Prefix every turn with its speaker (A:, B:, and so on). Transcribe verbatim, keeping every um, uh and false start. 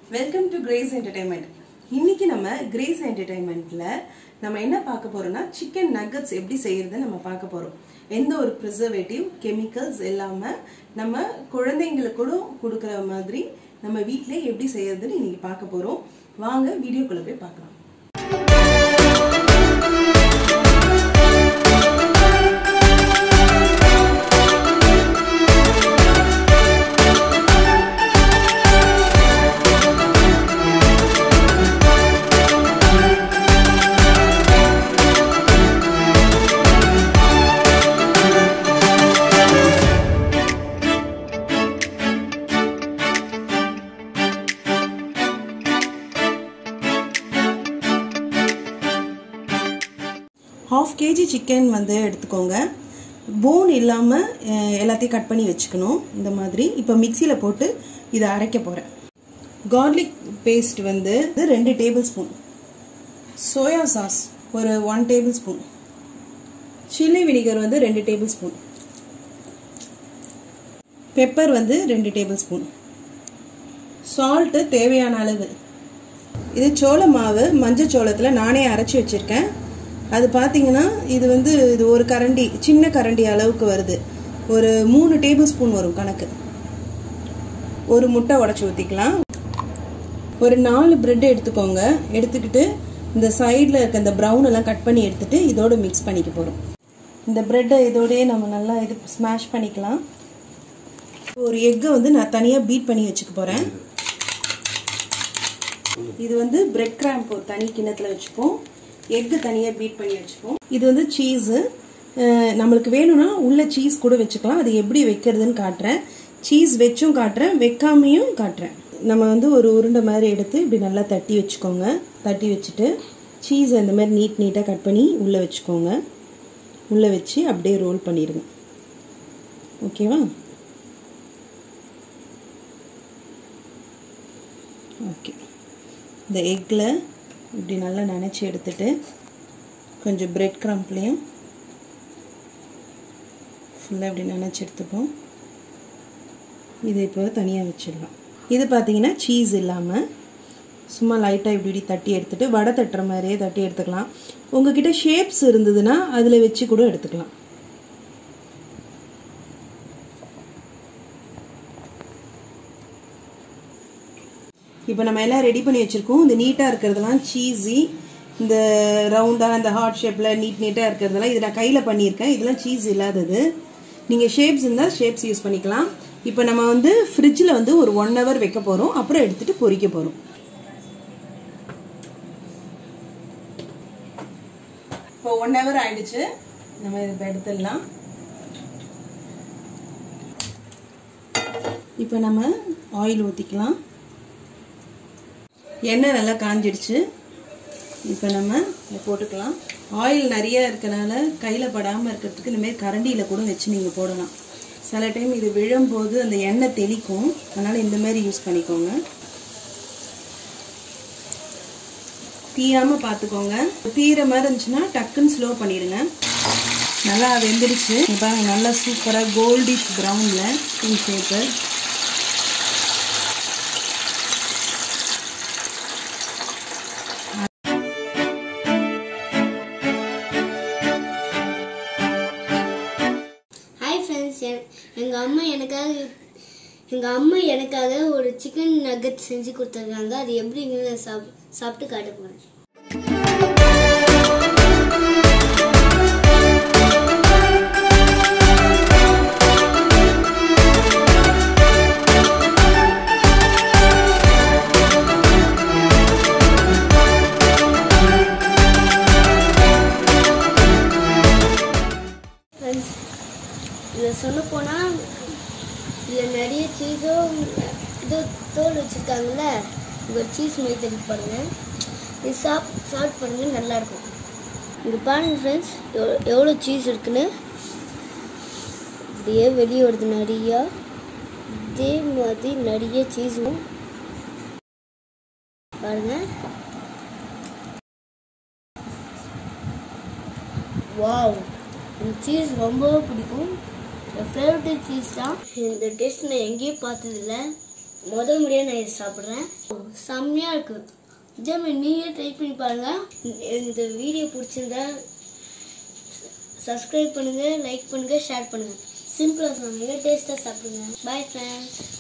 A: Welcome to Grace Entertainment. இன்னைக்கு நம்ம Grace Entertainmentல நம்ம என்ன பார்க்க போறோம்னா chicken nuggets எப்படி செய்யறது நம்ம பார்க்க போறோம். எந்த ஒரு preservative chemicals இல்லாம நம்ம குழந்தைகளுக்கு கூட கொடுக்கிற மாதிரி நம்ம வீட்லயே எப்படி செய்யறதுன்னு இன்னைக்கு பார்க்க போறோம். வாங்க வீடியோக்குள்ள போய் பார்க்கலாம். half kg chicken வந்து எடுத்துக்கோங்க. போன் இல்லாம எல்லாத்தையும் கட் பண்ணி வெச்சுக்கணும் இந்த மாதிரி. இப்போ மிக்ஸில போட்டு இத அரைக்க போறேன். garlic paste வந்து two tablespoon. soya sauce ஒரு one tablespoon. chili vinegar வந்து two tablespoon. pepper வந்து two tablespoon. salt தேவையான அளவு. இது சோள மாவு மஞ்சள் சோளத்துல நானே அரைச்சு வச்சிருக்கேன். அது பாத்தீங்கன்னா இது வந்து இது ஒரு கரண்டி சின்ன கரண்டி அளவுக்கு வருது. ஒரு three டேபிள்ஸ்பூன் வரும் கணக்கு. ஒரு முட்டை உடைச்சு ஊத்திக்கலாம். ஒரு four பிரெட் எடுத்துக்கோங்க. எடுத்துக்கிட்டு இந்த சைடுல இருக்க இந்த பிரவுன் எல்லாம் கட் பண்ணி எடுத்துட்டு இதோட mix பண்ணிக்க போறோம். இந்த பிரெட்டை இதோடயே நம்ம நல்லா இது ஸ்மாஷ் பண்ணிக்கலாம். ஒரு எக் வந்து நான் தனியா பீட் பண்ணி வெச்சுக்க போறேன். இது வந்து பிரெட் கிராம்ப் ஒரு தனி கிண்ணத்துல வெச்சுப்போம். எக் தனியா பீட் பண்ணி வெச்சுப்போம். இது வந்து சீஸ். நமக்கு வேணும்னா உள்ள சீஸ் கூட வெச்சுக்கலாம். அது எப்படி வைக்கிறதுன்னு காட்டுறேன். சீஸ் வெச்சும் காட்டுறேன், வெக்காமையும் காட்டுறேன். நம்ம வந்து ஒரு உருண்டை மாதிரி எடுத்து இப்படி நல்லா தட்டி வச்சுக்கோங்க. தட்டி வச்சுட்டு சீஸ் இந்த மாதிரி நீட் நீட்டா கட் பண்ணி உள்ள வச்சுக்கோங்க. உள்ள வச்சு அப்படியே ரோல் பண்ணிடுங்க. ஓகேவா? ஓகே. இந்த எக்ல இப்படி நல்லா நனைச்சு எடுத்துட்டு கொஞ்சம் பிரெட் கிரம்ப்லையும் ஃபுல்லாக இப்படி நனைச்சு எடுத்துப்போம். இதை இப்போ தனியாக வச்சிடலாம். இது பார்த்தீங்கன்னா சீஸ் இல்லாமல் சும்மா லைட்டாக இப்படி இப்படி தட்டி எடுத்துட்டு வடை தட்டுற மாதிரியே தட்டி எடுத்துக்கலாம். உங்ககிட்ட ஷேப்ஸ் இருந்ததுன்னா அதில் வச்சு கூட எடுத்துக்கலாம். இப்போ நம்ம எல்லாம் ரெடி பண்ணி வச்சிருக்கோம். இந்த நீட்டா இருக்கிறதெல்லாம் சீஸி, இந்த ரவுண்டா இந்த ஹார்ட் ஷேப்ல நீட் நீட்டா இருக்கிறதெல்லாம் இது நான் கையில பண்ணியிருக்கேன். இதெல்லாம் சீஸ் இல்லாதது. நீங்க ஷேப்ஸ் இருந்தா ஷேப்ஸ் யூஸ் பண்ணிக்கலாம். இப்போ நம்ம வந்து ஃப்ரிட்ஜ்ல வந்து ஒரு ஒன் ஹவர் வைக்க போறோம். அப்புறம் எடுத்துட்டு பொரிக்க போறோம். இப்போ ஒன் ஹவர் ஆயிடுச்சு. நம்ம இதை எடுத்துடலாம். இப்போ நம்ம ஆயில் ஊத்திக்கலாம். எண்ணெய் நல்லா காஞ்சிடுச்சு. இப்போ நம்ம இதை போட்டுக்கலாம். ஆயில் நிறைய இருக்கனால கையில் படாமல் இருக்கிறதுக்கு இந்த மாதிரி கரண்டியில் கூட வச்சு நீங்கள் போடலாம். சில டைம் இது விழும்போது அந்த எண்ணெய் தெளிக்கும். அதனால் இந்த மாதிரி யூஸ் பண்ணிக்கோங்க. தீயாமல் பார்த்துக்கோங்க. தீர மாதிரி இருந்துச்சுன்னா டக்குன்னு ஸ்லோ பண்ணிடுங்க. நல்லா வெந்துடுச்சு. இப்போ நல்லா சூப்பராக கோல்டிஷ் ப்ரௌனில் இன் ஷேப்பு.
B: எங்க அம்மா எனக்காக எங்க அம்மா எனக்காக ஒரு சிக்கன் நக்கட் செஞ்சு கொடுத்துருக்காங்க. அது எப்படின்னு சாப்பிட்டு காட்ட போறேன். இதை சொல்ல போனா இதுல நிறைய சீஸும் இது தோல் வச்சிருக்காங்கல்ல, இங்க சீஸ் மாதிரி தெளிச்சு பாருங்க. இது சாப் சாப்பிட்டு பாருங்க, நல்லா இருக்கும். இது பாருங்க ஃப்ரெண்ட்ஸ், எவ்வளோ சீஸ் இருக்குன்னு. இப்படியே வெளியே வருது நிறையா. இதே மாதிரி நிறைய சீஸும் பாருங்க. வாவ், இந்த சீஸ் ரொம்ப பிடிக்கும். ஃபேவரட் சீஸ் தான். இந்த டேஸ்ட் நான் எங்கேயும் பார்த்ததில்ல. முதல் முறையாக நான் இதை சாப்பிட்றேன். செம்மையாக இருக்குது. இதே மாதிரி நீங்களே ட்ரை பண்ணி பாருங்கள். இந்த வீடியோ பிடிச்சிருந்தா சப்ஸ்கிரைப் பண்ணுங்கள், லைக் பண்ணுங்கள், ஷேர் பண்ணுங்கள். சிம்பிளாக சொன்னாங்க, டேஸ்ட்டாக சாப்பிடுங்க. Bye friends.